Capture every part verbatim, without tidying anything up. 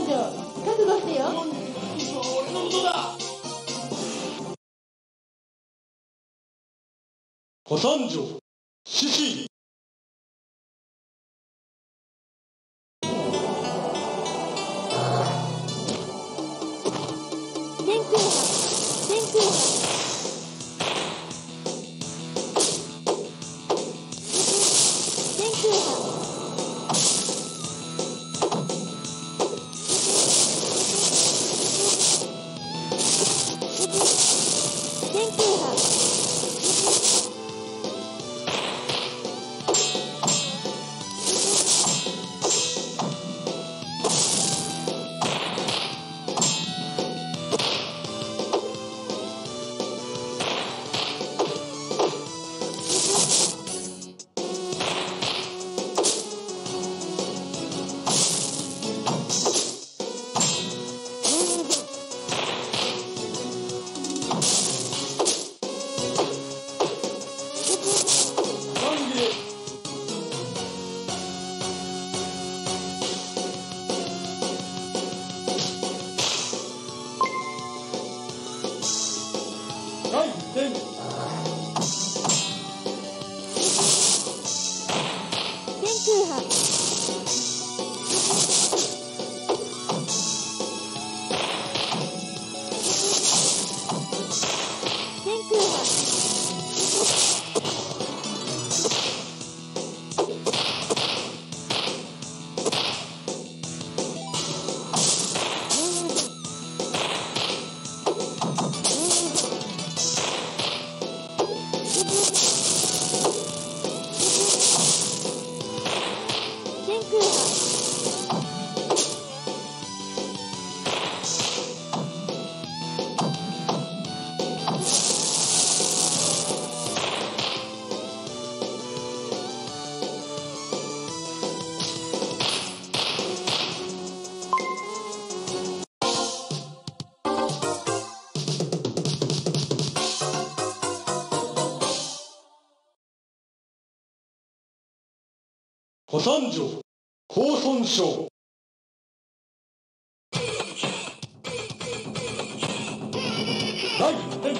男女覚悟してよ。 俺のことだ。 ご参上、獅子。 天空波、天空波。天空波。天空波。 ご参上、公孫将。第一点。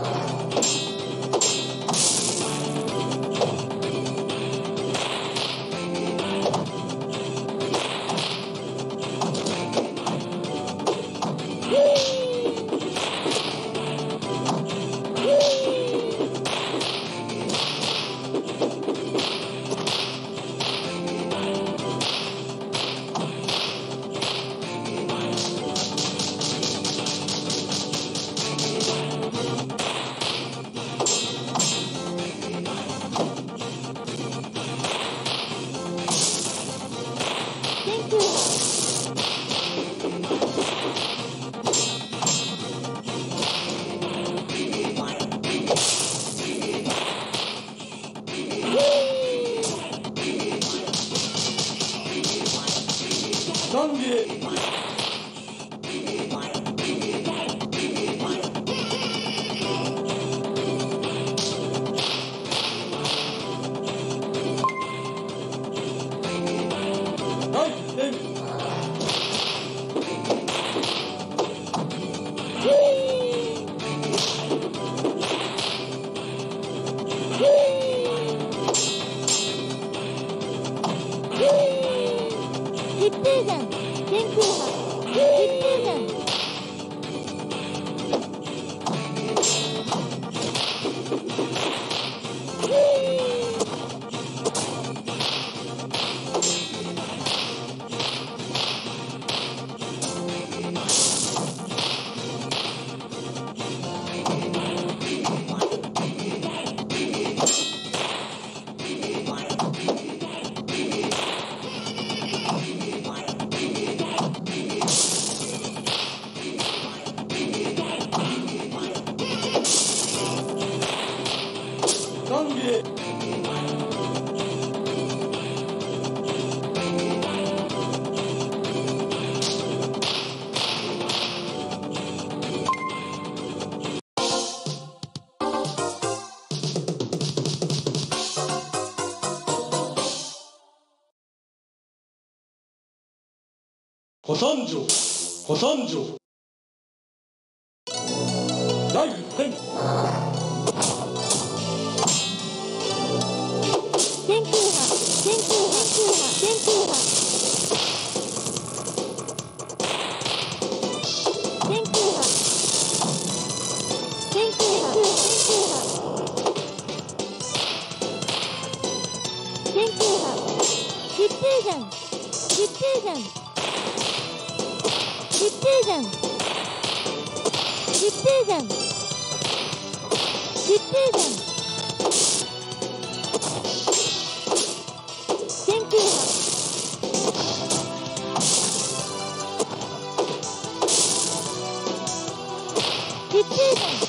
三芸。 疾風山、天空波、疾風山。 古参城古参城第一戦天空波天空波天空波天空波天空波天空波疾風山疾風山疾風山疾風山疾風山天空波疾風山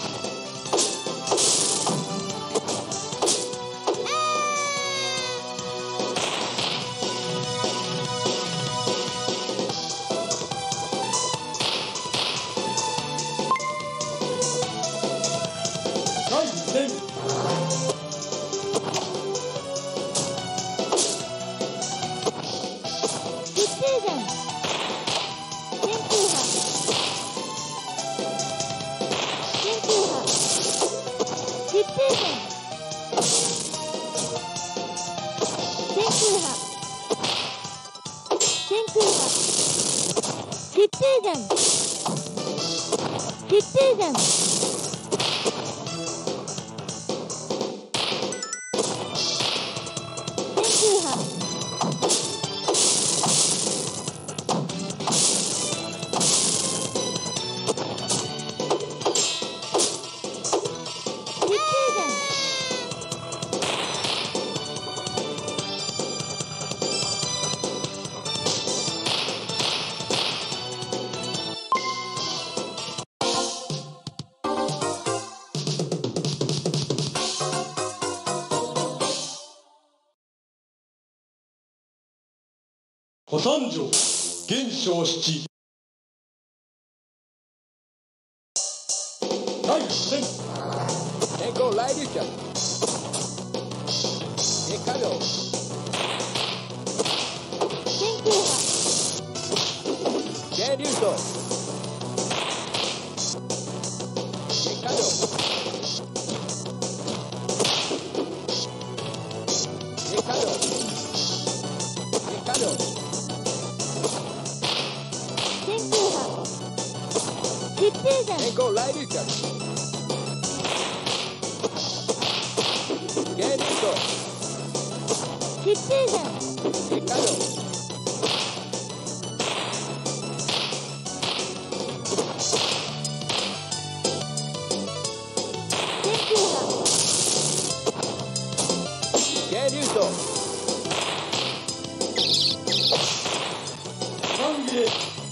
第一戦疾風山天空波天空波疾風山天空波天空波疾風山疾風山天空波疾風山古参城元正七第一戦天候来竜脚エカド天空波ゲリュートエカドエカドエカド天空波疾風山天候来竜脚ゲリュート疾風山エカド天空波ゲリュート三切れ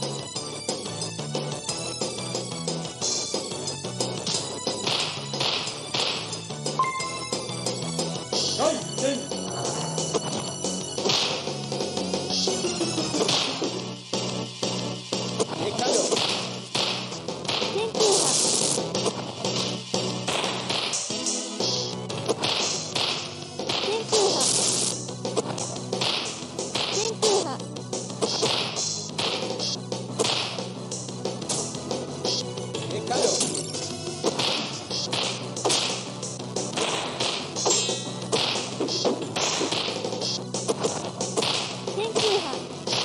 第一戦エカド天空波天空波天空波エカド天空波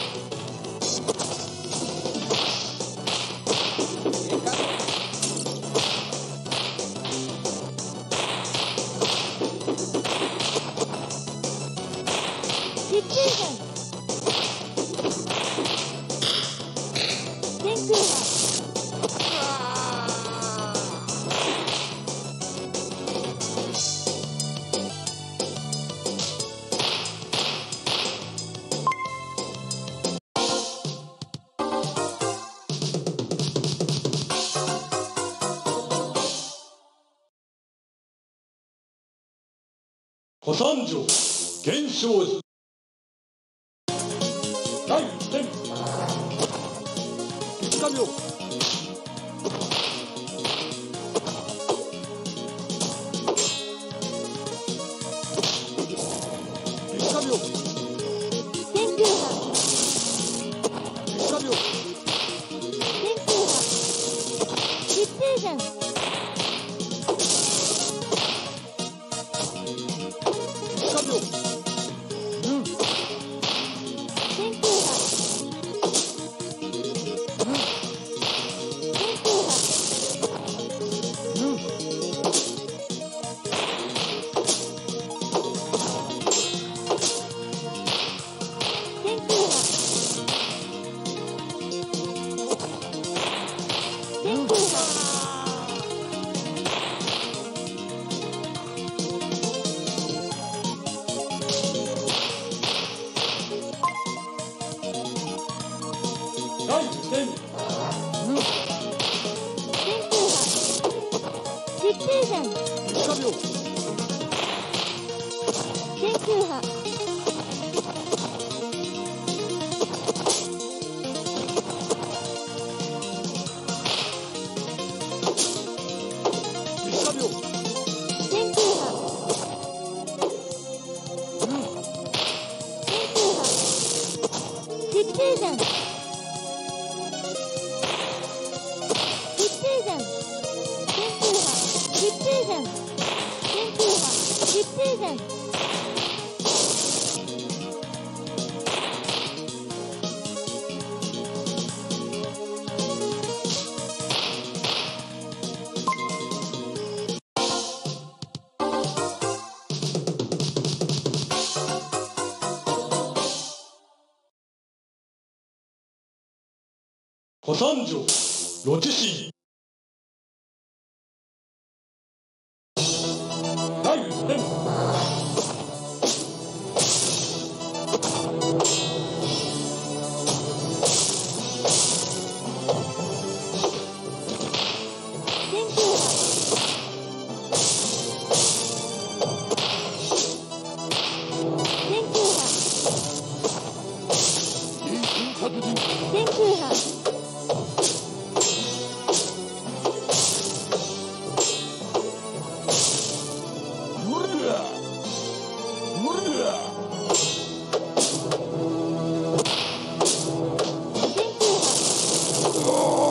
エカド疾風山天空波古参城元正寺第一戦五日秒五日秒天空波五日秒弾三秒。うん。 天空波天空波うん。 天空波天空波第一戦うん。 天空波疾風弾三秒。 天空波三秒。 天空波うん。 天空波疾風弾疾風弾天空波疾風弾天空波疾風弾ご参上ロチシー第一戦天空波天空波いい殺人。 天空波うわ。うわ。 天空波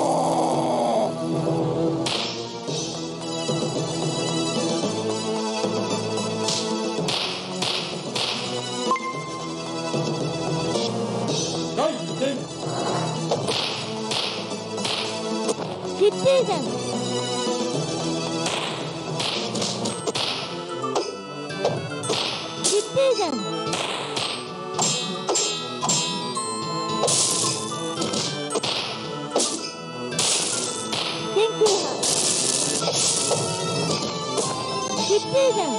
第一戦疾風弾疾風弾天空波疾風弾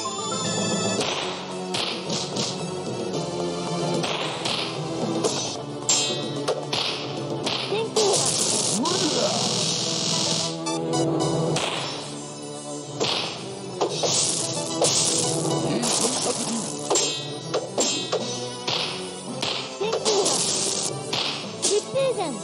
天空波いい殺人。 天空波疾風弾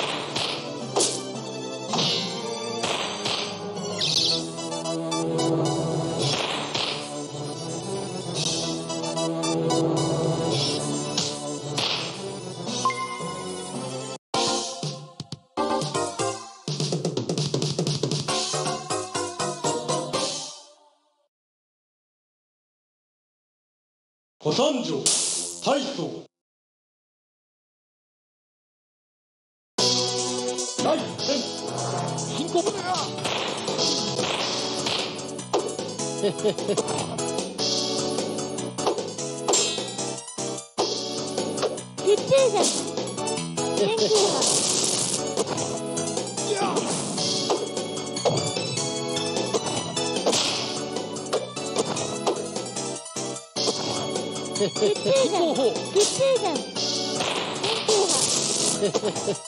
ご参上大層第一戦進行。 疾風弾天空波疾風弾疾風弾天空波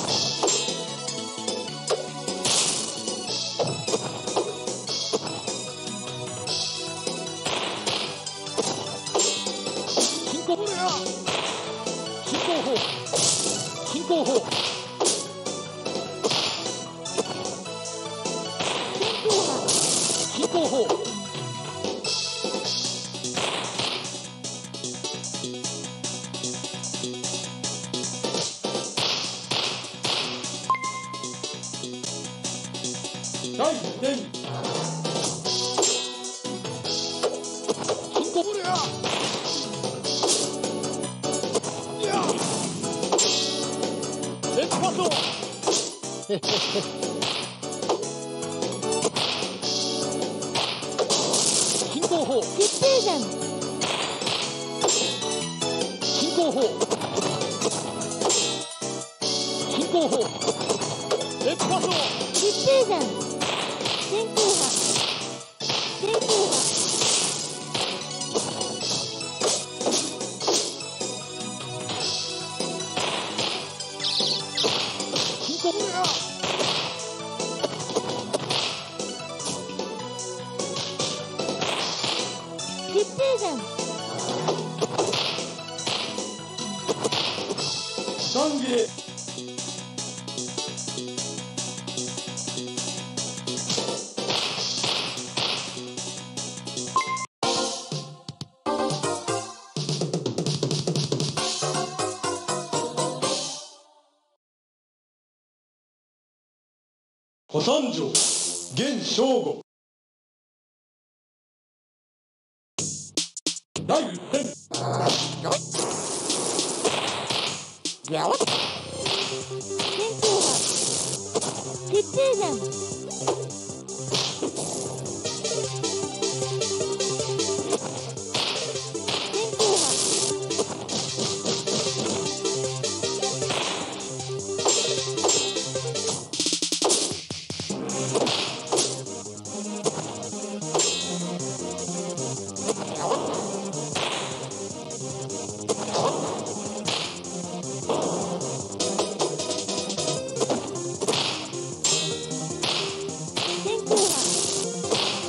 進行。進行法。進行法。 天空波進行法。 第一戦進行ブレアいやレッツパスをへへへ進行法決定弾進行法進行法レッツパスを決定弾天空波天空波進行ブレア決定弾三切れ小三条現正吾第一戦やわっ天空波決定弾天空波天空波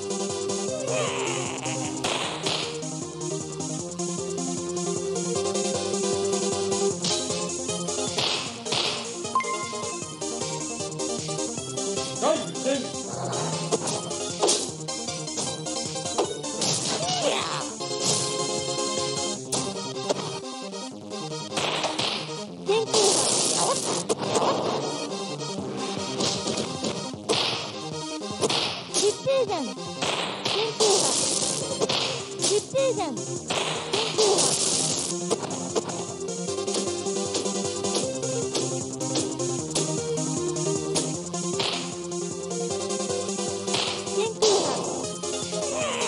第一戦天空波決定弾天空波決定弾天空波天空波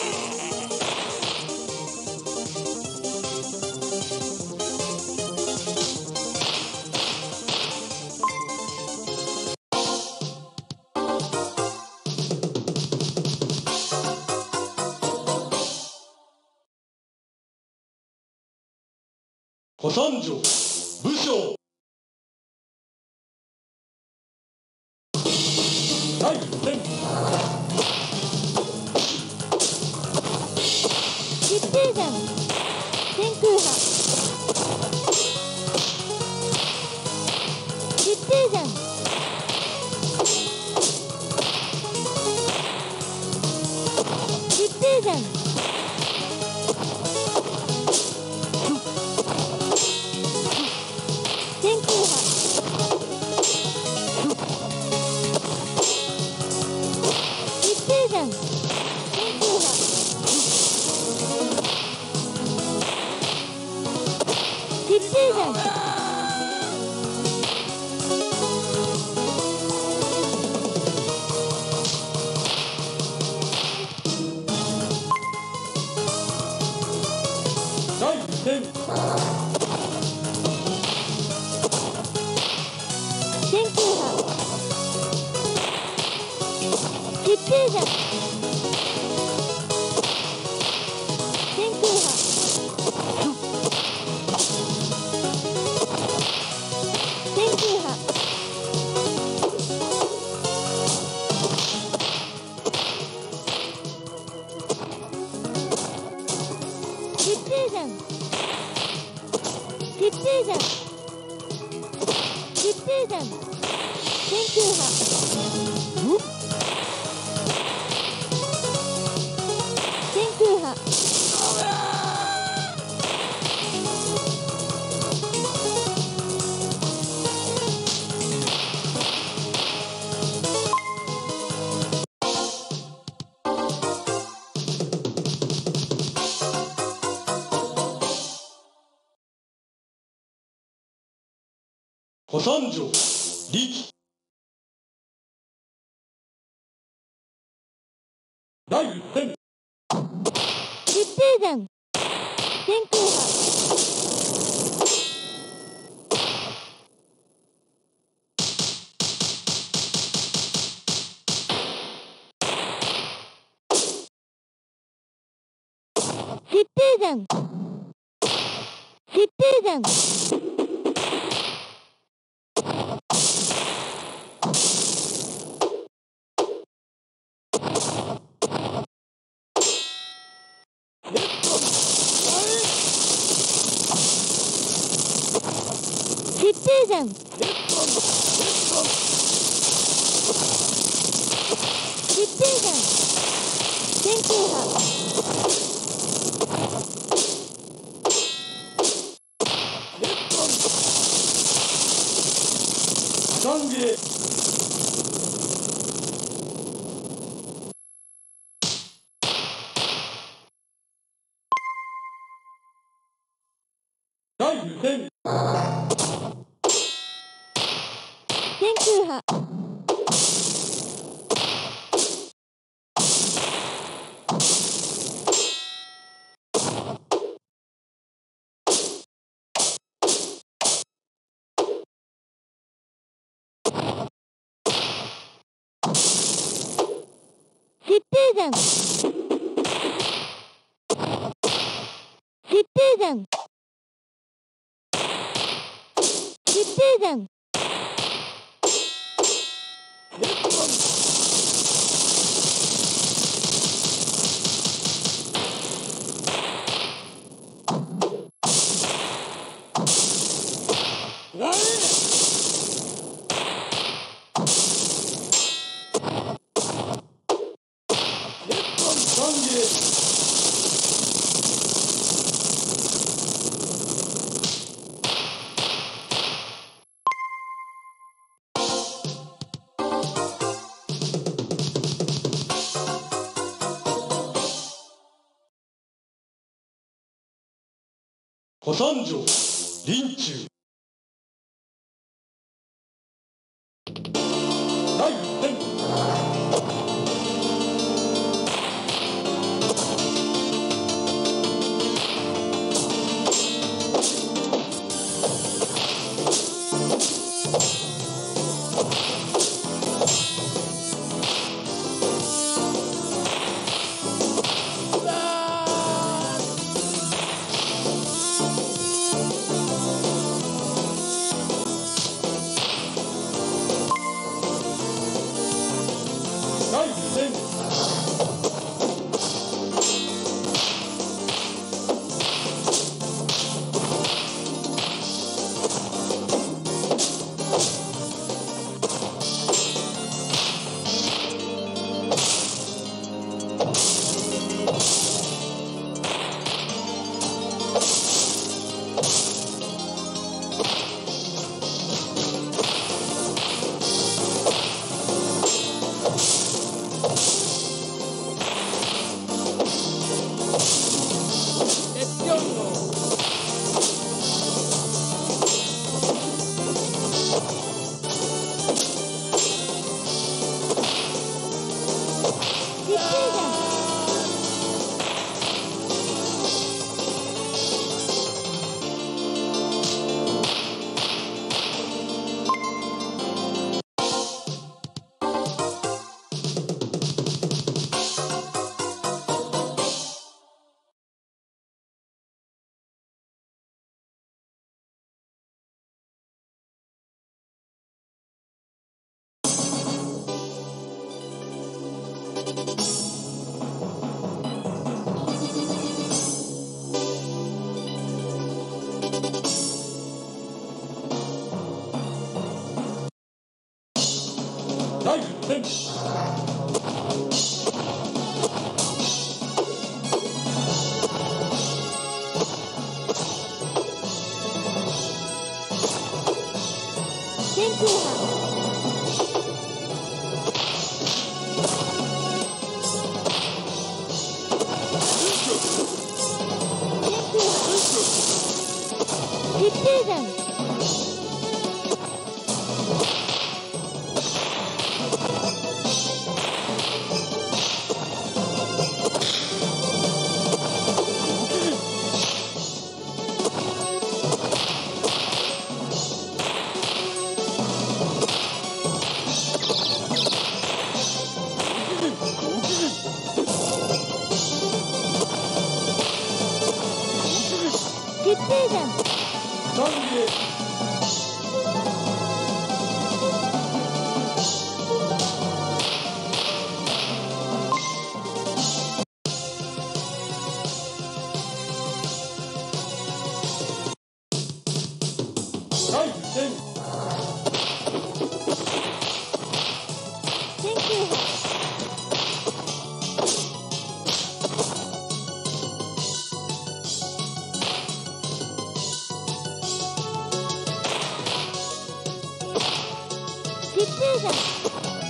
小三条武将第一戦決定弾天空波決定弾決定弾天空波決定弾天空波決定弾第一戦天空波決定弾天空波天空波決定弾決定弾決定弾天空波天空波古参城力第一戦決定弾天空波決定弾決定弾決定弾決定弾天空波三芸第二戦天空波決定弾決定弾決定弾三芸古参城林中第一戦第一戦決定弾第一戦天空波天空波決定弾疾風山